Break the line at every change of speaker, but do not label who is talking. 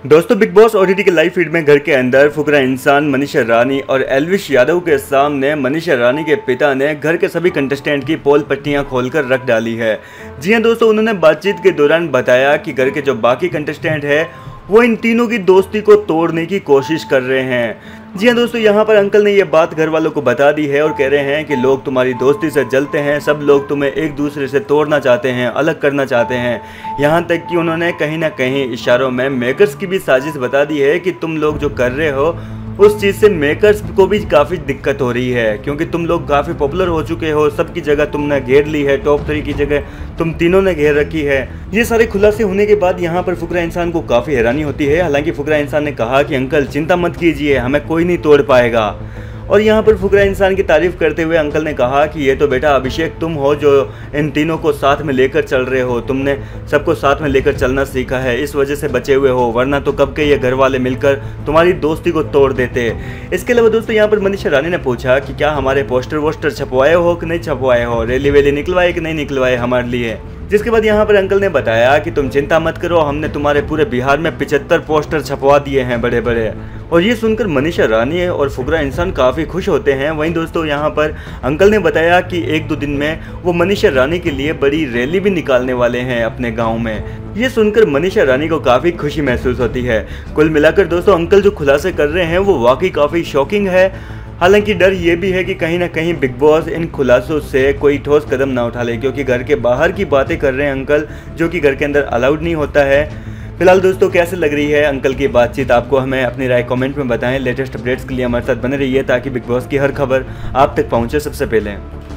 दोस्तों Bigg Boss OTT के live feed में घर के अंदर फुकरा इंसान मनीषा रानी और एल्विश यादव के सामने मनीषा रानी के पिता ने घर के सभी कंटेस्टेंट की पोल पट्टियां खोलकर रख डाली है। जी हां दोस्तों, उन्होंने बातचीत के दौरान बताया कि घर के जो बाकी कंटेस्टेंट है वो इन तीनों की दोस्ती को तोड़ने की कोशिश कर रहे हैं। जी हाँ दोस्तों, यहाँ पर अंकल ने ये बात घर वालों को बता दी है और कह रहे हैं कि लोग तुम्हारी दोस्ती से जलते हैं, सब लोग तुम्हें एक दूसरे से तोड़ना चाहते हैं, अलग करना चाहते हैं। यहाँ तक कि उन्होंने कहीं ना कहीं इशारों में मेकर्स की भी साजिश बता दी है कि तुम लोग जो कर रहे हो उस चीज़ से मेकर्स को भी काफ़ी दिक्कत हो रही है, क्योंकि तुम लोग काफ़ी पॉपुलर हो चुके हो, सबकी जगह तुमने घेर ली है, टॉप 3 की जगह तुम तीनों ने घेर रखी है। ये सारे खुलासे होने के बाद यहाँ पर फुकरा इंसान को काफ़ी हैरानी होती है। हालांकि फुकरा इंसान ने कहा कि अंकल चिंता मत कीजिए, हमें कोई नहीं तोड़ पाएगा। और यहाँ पर फुकरा इंसान की तारीफ करते हुए अंकल ने कहा कि ये तो बेटा अभिषेक तुम हो जो इन तीनों को साथ में लेकर चल रहे हो, तुमने सबको साथ में लेकर चलना सीखा है, इस वजह से बचे हुए हो, वरना तो कब के ये घर वाले मिलकर तुम्हारी दोस्ती को तोड़ देते। इसके अलावा दोस्तों यहाँ पर मनीषा रानी ने पूछा कि क्या हमारे पोस्टर वोस्टर छपवाए हो कि नहीं छपवाए हो, रैली वैली निकलवाए कि नहीं निकलवाए हमारे लिए। जिसके बाद यहाँ पर अंकल ने बताया कि तुम चिंता मत करो, हमने तुम्हारे पूरे बिहार में 75 पोस्टर छपवा दिए हैं बड़े बड़े। और ये सुनकर मनीषा रानी और फुकरा इंसान काफ़ी खुश होते हैं। वहीं दोस्तों यहाँ पर अंकल ने बताया कि 1-2 दिन में वो मनीषा रानी के लिए बड़ी रैली भी निकालने वाले हैं अपने गाँव में। ये सुनकर मनीषा रानी को काफ़ी खुशी महसूस होती है। कुल मिलाकर दोस्तों अंकल जो खुलासे कर रहे हैं वो वाकई काफ़ी शॉकिंग है। हालांकि डर ये भी है कि कहीं ना कहीं बिग बॉस इन खुलासों से कोई ठोस कदम ना उठा ले, क्योंकि घर के बाहर की बातें कर रहे हैं अंकल, जो कि घर के अंदर अलाउड नहीं होता है। फिलहाल दोस्तों कैसे लग रही है अंकल की बातचीत, आपको हमें अपनी राय कमेंट में बताएं। लेटेस्ट अपडेट्स के लिए हमारे साथ बने रहिए ताकि बिग बॉस की हर खबर आप तक पहुंचे सबसे पहले।